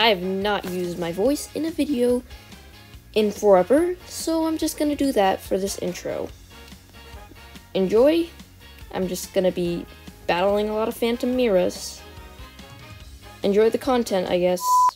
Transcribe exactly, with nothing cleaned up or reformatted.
I have not used my voice in a video in forever, so I'm just gonna do that for this intro. Enjoy. I'm just gonna be battling a lot of Phantom Miras. Enjoy the content, I guess.